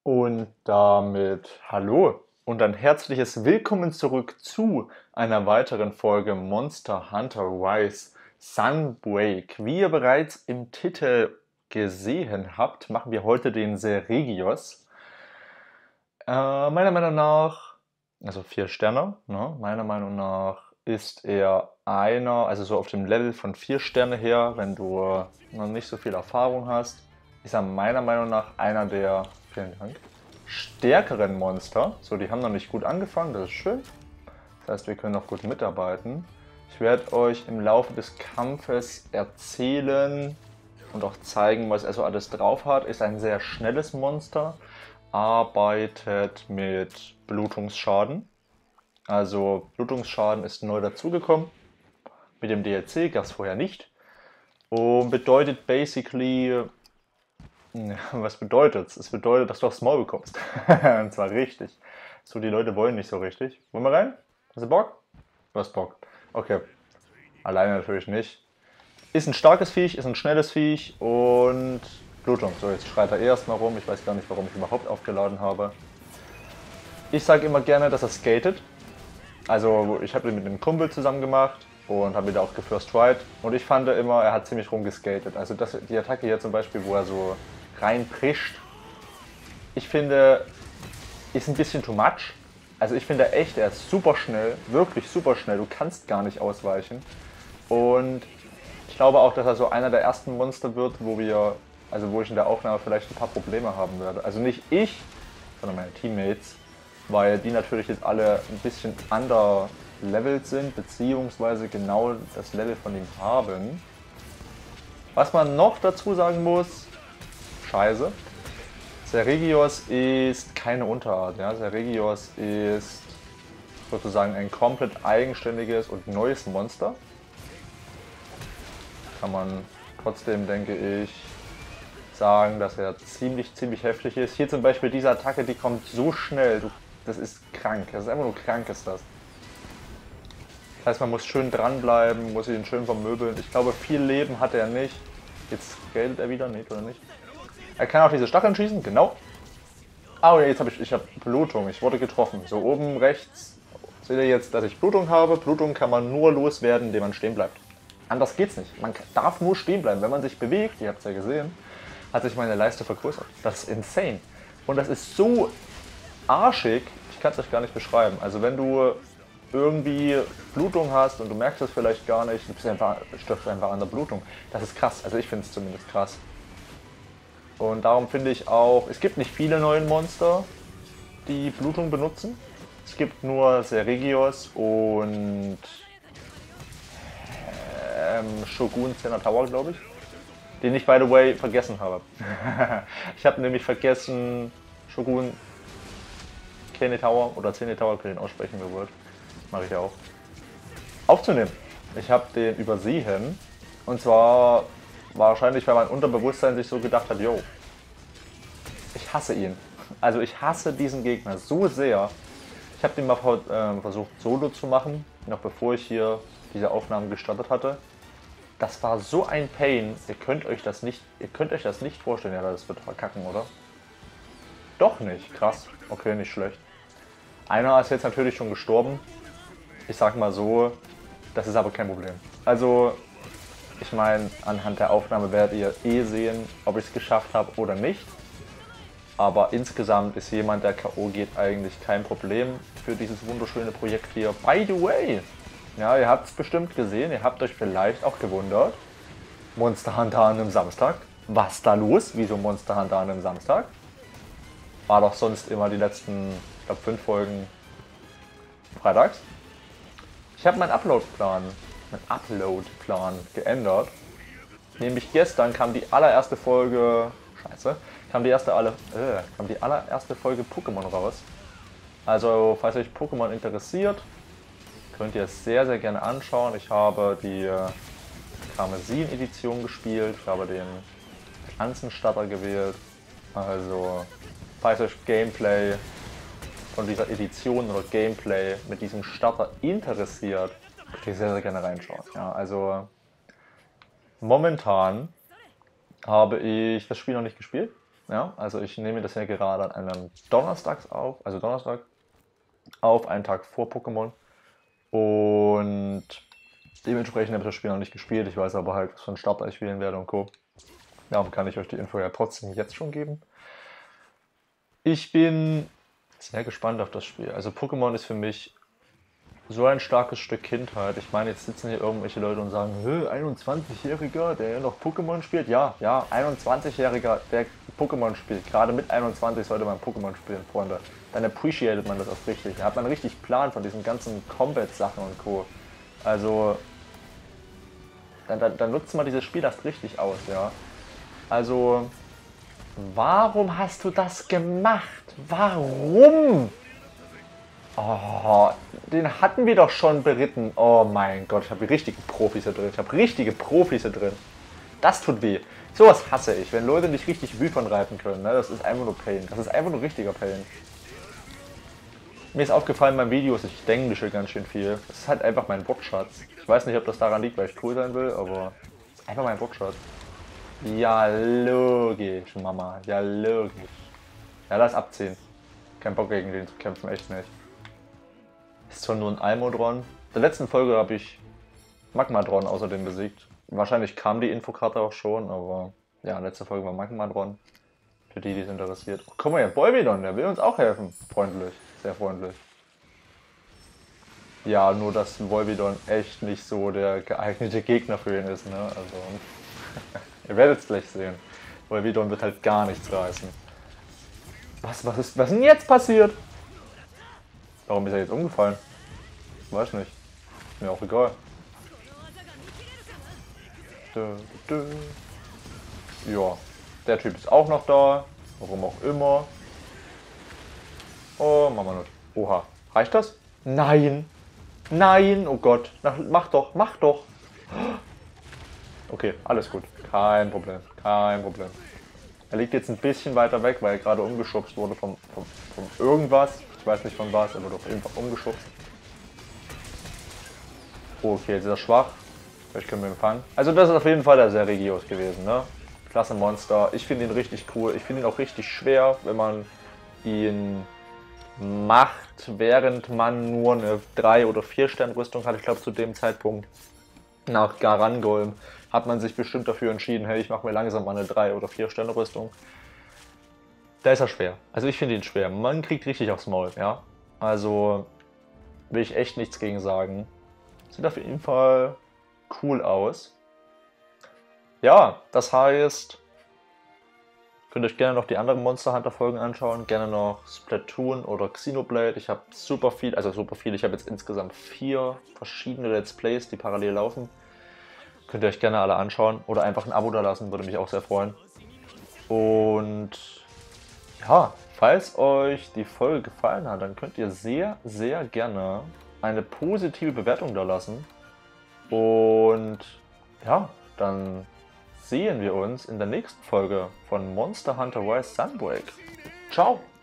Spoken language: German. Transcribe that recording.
Und damit hallo und ein herzliches Willkommen zurück zu einer weiteren Folge Monster Hunter Rise Sunbreak. Wie ihr bereits im Titel gesehen habt, machen wir heute den Seregios. Meiner Meinung nach, also 4 Sterne, ne? Meiner Meinung nach ist er einer, also so auf dem Level von 4 Sterne her, wenn du noch nicht so viel Erfahrung hast, ist er meiner Meinung nach einer der, vielen Dank, stärkeren Monster. So, die haben noch nicht gut angefangen, das ist schön. Das heißt, wir können noch gut mitarbeiten. Ich werde euch im Laufe des Kampfes erzählen und auch zeigen, was er so alles drauf hat. Ist ein sehr schnelles Monster, arbeitet mit Blutungsschaden. Also Blutungsschaden ist neu dazugekommen. Mit dem DLC gab es vorher nicht. Und bedeutet basically, was bedeutet es? Es bedeutet, dass du aufs Maul bekommst. Und zwar richtig. So, die Leute wollen nicht so richtig. Wollen wir rein? Hast du Bock? Du hast Bock. Okay. Alleine natürlich nicht. Ist ein starkes Viech, ist ein schnelles Viech und Blutung. So, jetzt schreit er erstmal rum. Ich weiß gar nicht, warum ich überhaupt aufgeladen habe. Ich sage immer gerne, dass er skatet. Also, ich habe den mit einem Kumpel zusammen gemacht und habe ihn da auch gefirst tried. Und ich fand immer, er hat ziemlich rumgeskatet. Also, die Attacke hier zum Beispiel, wo er so reinprischt, ich finde, ist ein bisschen too much. Also ich finde echt, er ist super schnell, wirklich super schnell. Du kannst gar nicht ausweichen. Und ich glaube auch, dass er so einer der ersten Monster wird, wo ich in der Aufnahme vielleicht ein paar Probleme haben werde. Also nicht ich, sondern meine Teammates, weil die natürlich jetzt alle ein bisschen underlevelt sind, beziehungsweise genau das Level von ihm haben. Was man noch dazu sagen muss, scheiße, Seregios ist keine Unterart. Ja? Seregios ist sozusagen ein komplett eigenständiges und neues Monster. Kann man trotzdem, denke ich, sagen, dass er ziemlich heftig ist. Hier zum Beispiel diese Attacke, die kommt so schnell, das ist krank. Das ist einfach nur krank, ist das. Das heißt, man muss schön dranbleiben, muss ihn schön vermöbeln. Ich glaube, viel Leben hat er nicht. Jetzt scalet er wieder, nicht oder nicht? Er kann auch diese Stacheln schießen, genau. Ah, jetzt habe ich Blutung, ich wurde getroffen. So oben rechts seht ihr jetzt, dass ich Blutung habe. Blutung kann man nur loswerden, indem man stehen bleibt. Anders geht's nicht. Man darf nur stehen bleiben. Wenn man sich bewegt, ihr habt es ja gesehen, hat sich meine Leiste vergrößert. Das ist insane. Und das ist so arschig, ich kann es euch gar nicht beschreiben. Also wenn du irgendwie Blutung hast und du merkst es vielleicht gar nicht, du stirbst einfach an der Blutung. Das ist krass, also ich finde es zumindest krass. Und darum finde ich auch, es gibt nicht viele neue Monster, die Blutung benutzen. Es gibt nur Seregios und Shogun Zenithal, glaube ich. Den ich, by the way, vergessen habe. Ich habe nämlich vergessen, Shogun Zenithal oder Zenithal, könnt ihr ihn aussprechen, wie ihr wollt. Mache ich ja auch. Aufzunehmen. Ich habe den übersehen. Und zwar wahrscheinlich, weil mein Unterbewusstsein sich so gedacht hat, yo, ich hasse ihn. Also ich hasse diesen Gegner so sehr. Ich habe den mal versucht solo zu machen, noch bevor ich hier diese Aufnahmen gestartet hatte. Das war so ein Pain, ihr könnt euch das nicht vorstellen. Ja, das wird verkacken, oder? Doch nicht, krass. Okay, nicht schlecht. Einer ist jetzt natürlich schon gestorben. Ich sag mal so, das ist aber kein Problem. Also, ich meine, anhand der Aufnahme werdet ihr eh sehen, ob ich es geschafft habe oder nicht. Aber insgesamt ist jemand, der K.O. geht, eigentlich kein Problem für dieses wunderschöne Projekt hier. By the way, ja, ihr habt es bestimmt gesehen, ihr habt euch vielleicht auch gewundert. Monster Hunter an einem Samstag. Was da los? Wieso Monster Hunter an einem Samstag? War doch sonst immer die letzten, ich glaube, 5 Folgen freitags. Ich habe meinen Upload-Plan geändert. Nämlich gestern kam die allererste Folge, kam die allererste Folge Pokémon raus. Also, falls euch Pokémon interessiert, könnt ihr es sehr, sehr gerne anschauen. Ich habe die Karmesin-Edition gespielt, ich habe den Pflanzenstarter gewählt. Also, falls euch Gameplay von dieser Edition oder Gameplay mit diesem Starter interessiert, könnt ihr sehr, sehr gerne reinschauen. Ja, also, momentan habe ich das Spiel noch nicht gespielt. Ja, also ich nehme das ja gerade an einem Donnerstag auf, also Donnerstag auf, einen Tag vor Pokémon. Und dementsprechend habe ich das Spiel noch nicht gespielt. Ich weiß aber halt, was für einen Starter ich wählen werde und Co. Darum kann ich euch die Info ja trotzdem jetzt schon geben. Ich bin sehr gespannt auf das Spiel. Also Pokémon ist für mich so ein starkes Stück Kindheit. Ich meine, jetzt sitzen hier irgendwelche Leute und sagen, 21-Jähriger, der ja noch Pokémon spielt. Ja, 21-Jähriger, der Pokémon spielt. Gerade mit 21 sollte man Pokémon spielen, Freunde. Dann appreciated man das auch richtig. Da hat man richtig Plan von diesen ganzen Combat-Sachen und Co. Also, dann nutzt man dieses Spiel erst richtig aus, ja. Also, warum hast du das gemacht? Warum? Oh, den hatten wir doch schon beritten. Oh mein Gott, ich habe richtige Profis hier drin. Ich habe richtige Profis hier drin. Das tut weh. Sowas hasse ich, wenn Leute nicht richtig Wyvern reiten können. Ne? Das ist einfach nur Pain. Das ist einfach nur richtiger Pain. Mir ist aufgefallen in meinen Videos, ich englische ganz schön viel. Das ist halt einfach mein Wortschatz. Ich weiß nicht, ob das daran liegt, weil ich cool sein will, aber einfach mein Wortschatz. Ja, logisch, Mama. Ja, logisch. Ja, lass abziehen. Kein Bock gegen den zu kämpfen, echt nicht. Ist zwar nur ein Almodron. In der letzten Folge habe ich Magmadron außerdem besiegt. Wahrscheinlich kam die Infokarte auch schon, aber ja, letzte Folge war Magmadron. Für die, die es interessiert. Oh, guck mal hier, Volvidon, der will uns auch helfen. Freundlich, sehr freundlich. Ja, nur dass Volvidon echt nicht so der geeignete Gegner für ihn ist, ne? Also, ihr werdet es gleich sehen. Volvidon wird halt gar nichts reißen. Was ist denn jetzt passiert? Warum ist er jetzt umgefallen? Weiß nicht. Ist mir auch egal. Ja, der Typ ist auch noch da. Warum auch immer. Oh, machen wir nicht. Oha. Reicht das? Nein. Nein. Oh Gott. Mach doch. Mach doch. Okay, alles gut. Kein Problem. Kein Problem. Er liegt jetzt ein bisschen weiter weg, weil er gerade umgeschubst wurde vom irgendwas. Ich weiß nicht von was, er wurde auf jeden Fall umgeschubst. Okay, jetzt ist er schwach. Vielleicht können wir ihn fangen. Also das ist auf jeden Fall der Seregios gewesen, ne? Klasse Monster. Ich finde ihn richtig cool. Ich finde ihn auch richtig schwer, wenn man ihn macht, während man nur eine 3- oder 4-Stern-Rüstung hat. Ich glaube zu dem Zeitpunkt nach Garangolm hat man sich bestimmt dafür entschieden, hey, ich mache mir langsam mal eine 3- oder 4-Sterne-Rüstung. Da ist er schwer. Also ich finde ihn schwer. Man kriegt richtig aufs Maul, ja. Also will ich echt nichts gegen sagen. Sieht auf jeden Fall cool aus. Ja, das heißt, könnt ihr euch gerne noch die anderen Monster Hunter Folgen anschauen. Gerne noch Splatoon oder Xenoblade. Ich habe super viel, ich habe jetzt insgesamt 4 verschiedene Let's Plays, die parallel laufen. Könnt ihr euch gerne alle anschauen oder einfach ein Abo da lassen, würde mich auch sehr freuen. Und ja, falls euch die Folge gefallen hat, dann könnt ihr sehr, sehr gerne eine positive Bewertung da lassen. Und ja, dann sehen wir uns in der nächsten Folge von Monster Hunter Rise Sunbreak. Ciao!